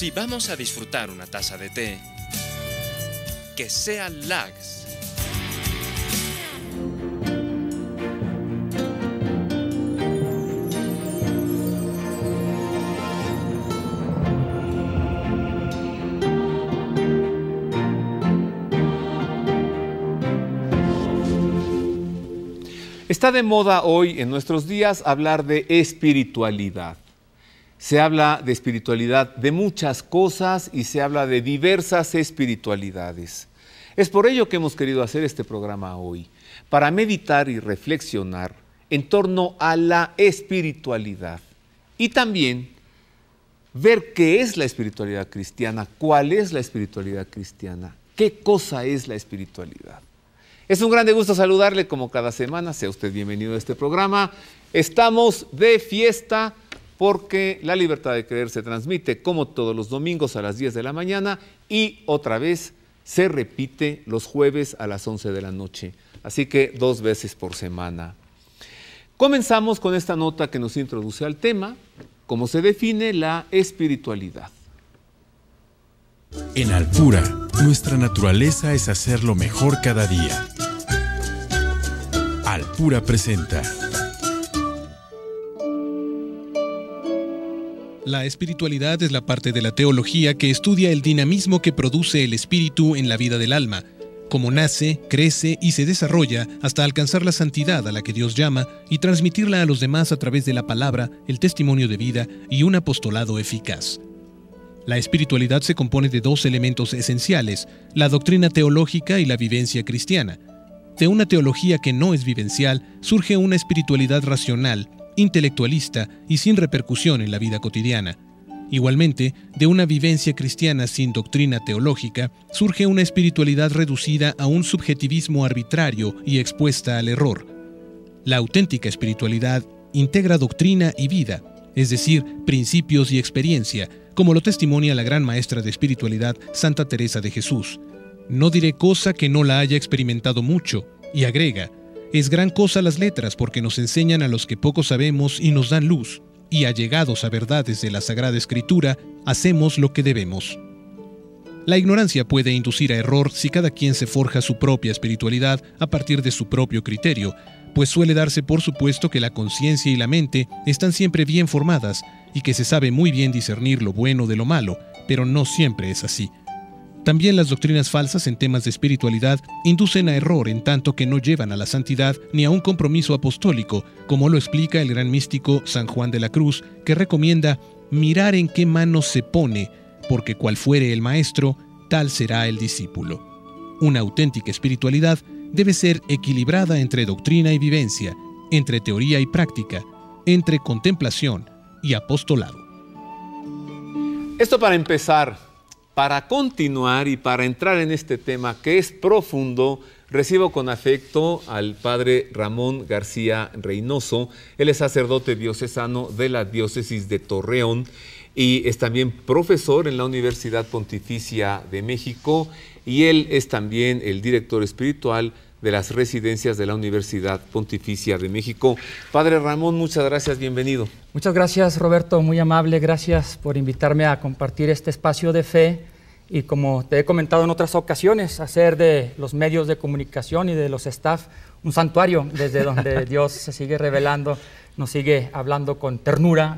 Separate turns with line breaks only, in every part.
Si vamos a disfrutar una taza de té, que sea Lagz.
Está de moda hoy, en nuestros días, hablar de espiritualidad. Se habla de espiritualidad de muchas cosas y se habla de diversas espiritualidades. Es por ello que hemos querido hacer este programa hoy, para meditar y reflexionar en torno a la espiritualidad y también ver qué es la espiritualidad cristiana, cuál es la espiritualidad cristiana, qué cosa es la espiritualidad. Es un grande gusto saludarle como cada semana, sea usted bienvenido a este programa. Estamos de fiesta porque La Libertad de Creer se transmite como todos los domingos a las 10 de la mañana y otra vez se repite los jueves a las 11 de la noche, así que 2 veces por semana. Comenzamos con esta nota que nos introduce al tema, cómo se define la espiritualidad.
En Alpura, nuestra naturaleza es hacerlo mejor cada día. Alpura presenta.
La espiritualidad es la parte de la teología que estudia el dinamismo que produce el espíritu en la vida del alma, cómo nace, crece y se desarrolla hasta alcanzar la santidad a la que Dios llama y transmitirla a los demás a través de la palabra, el testimonio de vida y un apostolado eficaz. La espiritualidad se compone de 2 elementos esenciales, la doctrina teológica y la vivencia cristiana. De una teología que no es vivencial, surge una espiritualidad racional, intelectualista y sin repercusión en la vida cotidiana. Igualmente, de una vivencia cristiana sin doctrina teológica, surge una espiritualidad reducida a un subjetivismo arbitrario y expuesta al error. La auténtica espiritualidad integra doctrina y vida, es decir, principios y experiencia, como lo testimonia la gran maestra de espiritualidad, Santa Teresa de Jesús. No diré cosa que no la haya experimentado mucho, y agrega, es gran cosa las letras porque nos enseñan a los que poco sabemos y nos dan luz, y allegados a verdades de la Sagrada Escritura, hacemos lo que debemos. La ignorancia puede inducir a error si cada quien se forja su propia espiritualidad a partir de su propio criterio, pues suele darse por supuesto que la conciencia y la mente están siempre bien formadas y que se sabe muy bien discernir lo bueno de lo malo, pero no siempre es así. También las doctrinas falsas en temas de espiritualidad inducen a error en tanto que no llevan a la santidad ni a un compromiso apostólico, como lo explica el gran místico San Juan de la Cruz, que recomienda mirar en qué manos se pone, porque cual fuere el maestro, tal será el discípulo. Una auténtica espiritualidad debe ser equilibrada entre doctrina y vivencia, entre teoría y práctica, entre contemplación y apostolado.
Esto para empezar. Para continuar y para entrar en este tema que es profundo, recibo con afecto al padre Ramón García Reynoso. Él es sacerdote diocesano de la diócesis de Torreón y es también profesor en la Universidad Pontificia de México y él es también el director espiritual de las residencias de la Universidad Pontificia de México. Padre Ramón, muchas gracias, bienvenido.
Muchas gracias, Roberto, muy amable, gracias por invitarme a compartir este espacio de fe y, como te he comentado en otras ocasiones, hacer de los medios de comunicación y de los staff un santuario desde donde Dios se sigue revelando, nos sigue hablando con ternura,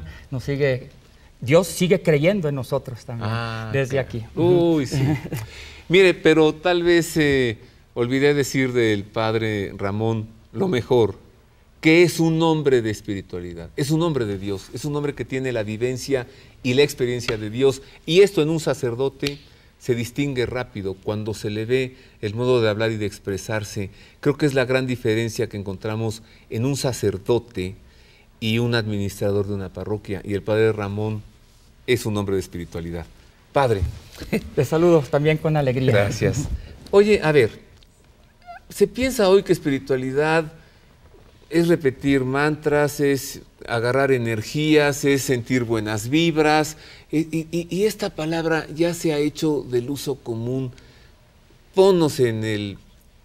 Dios sigue creyendo en nosotros también, desde aquí.
Uy, sí. Mire, pero tal vez olvidé decir del padre Ramón lo mejor, que es un hombre de espiritualidad, es un hombre de Dios, es un hombre que tiene la vivencia y la experiencia de Dios, y esto en un sacerdote se distingue rápido cuando se le ve el modo de hablar y de expresarse. Creo que es la gran diferencia que encontramos en un sacerdote y un administrador de una parroquia, y el padre Ramón es un hombre de espiritualidad. Padre.
Te saludo también con alegría.
Gracias. Oye, a ver, se piensa hoy que espiritualidad es repetir mantras, es agarrar energías, es sentir buenas vibras, y esta palabra ya se ha hecho del uso común. Ponnos en el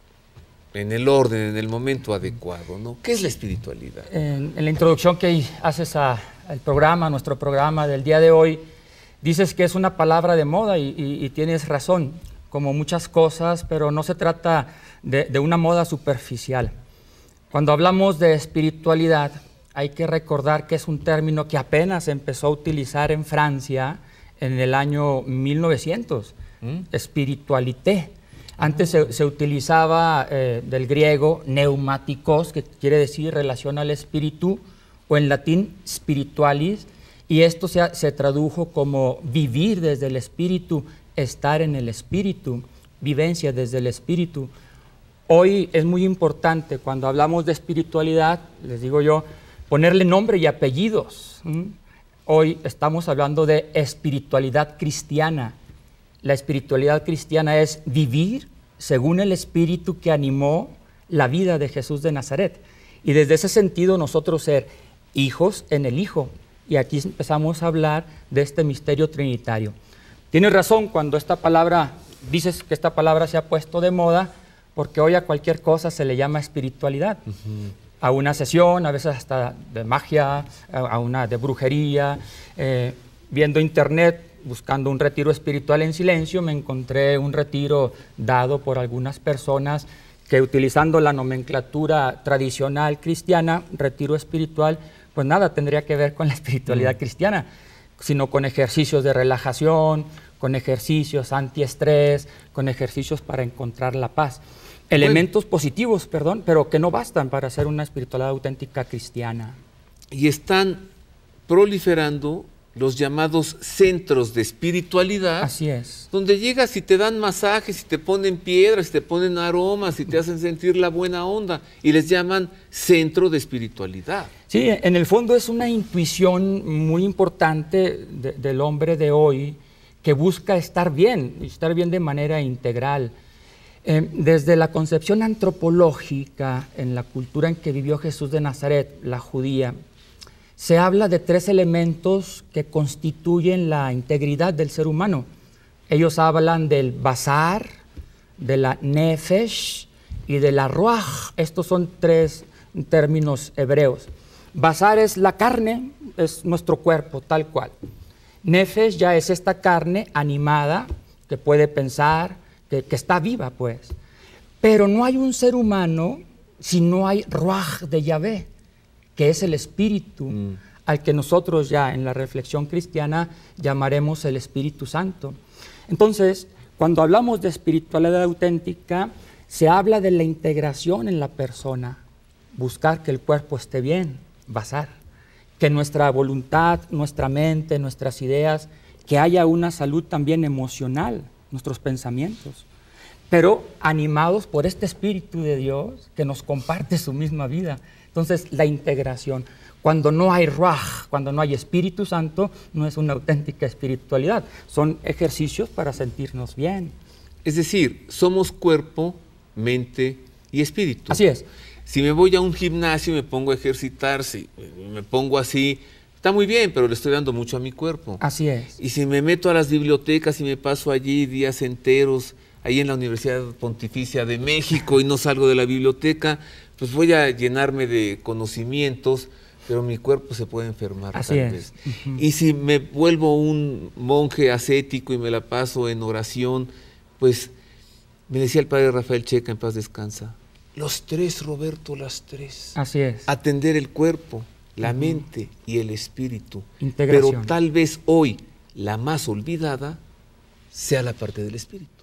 orden, en el momento adecuado, ¿no? ¿Qué es la espiritualidad?
En la introducción que haces al programa, nuestro programa del día de hoy, Dices que es una palabra de moda y tienes razón, como muchas cosas, pero no se trata de una moda superficial. Cuando hablamos de espiritualidad, hay que recordar que es un término que apenas se empezó a utilizar en Francia en el año 1900, espiritualité. Antes se utilizaba del griego neumáticos, que quiere decir relación al espíritu, o en latín spiritualis, y esto se tradujo como vivir desde el espíritu, estar en el espíritu, vivencia desde el espíritu. Hoy es muy importante, cuando hablamos de espiritualidad, les digo yo, ponerle nombre y apellidos. Hoy estamos hablando de espiritualidad cristiana. La espiritualidad cristiana es vivir según el espíritu que animó la vida de Jesús de Nazaret. Y desde ese sentido nosotros ser hijos en el Hijo. Y aquí empezamos a hablar de este misterio trinitario. Tienes razón cuando esta palabra, dices que esta palabra se ha puesto de moda, porque hoy a cualquier cosa se le llama espiritualidad. A una sesión, a veces hasta de magia, a una de brujería. Viendo internet, buscando un retiro espiritual en silencio, me encontré un retiro dado por algunas personas que, utilizando la nomenclatura tradicional cristiana, retiro espiritual, pues nada tendría que ver con la espiritualidad cristiana, sino con ejercicios de relajación, con ejercicios antiestrés, con ejercicios para encontrar la paz. Elementos positivos, perdón, pero que no bastan para hacer una espiritualidad auténtica cristiana.
Y están proliferando los llamados centros de espiritualidad.
Así es.
Donde llegas y te dan masajes, y te ponen piedras, y te ponen aromas, y te hacen sentir la buena onda, y les llaman centro de espiritualidad.
Sí, en el fondo es una intuición muy importante del hombre de hoy, que busca estar bien de manera integral. Desde la concepción antropológica, en la cultura en que vivió Jesús de Nazaret, la judía, se habla de tres elementos que constituyen la integridad del ser humano. Ellos hablan del basar, de la nefesh y de la ruach. Estos son tres términos hebreos. Basar es la carne, es nuestro cuerpo tal cual. Nefesh ya es esta carne animada que puede pensar, que está viva pues. Pero no hay un ser humano si no hay ruach de Yahvé, que es el espíritu, al que nosotros ya en la reflexión cristiana llamaremos el Espíritu Santo. Entonces, cuando hablamos de espiritualidad auténtica, se habla de la integración en la persona, buscar que el cuerpo esté bien, basar, que nuestra voluntad, nuestra mente, nuestras ideas, que haya una salud también emocional, nuestros pensamientos, pero animados por este Espíritu de Dios que nos comparte su misma vida. Entonces, la integración. Cuando no hay Ruach, cuando no hay Espíritu Santo, no es una auténtica espiritualidad. Son ejercicios para sentirnos bien.
Es decir, somos cuerpo, mente y espíritu.
Así es.
Si me voy a un gimnasio y me pongo a ejercitar, si me pongo así, está muy bien, pero le estoy dando mucho a mi cuerpo.
Así es.
Y si me meto a las bibliotecas y me paso allí días enteros, ahí en la Universidad Pontificia de México, y no salgo de la biblioteca, pues voy a llenarme de conocimientos, pero mi cuerpo se puede enfermar.
Así
tal
es.
vez. Y si me vuelvo un monje ascético y me la paso en oración, pues me decía el padre Rafael Checa, en paz descansa, los tres, Roberto, las tres.
Así es.
Atender el cuerpo, la mente y el espíritu.
Integración.
Pero tal vez hoy la más olvidada sea la parte del espíritu.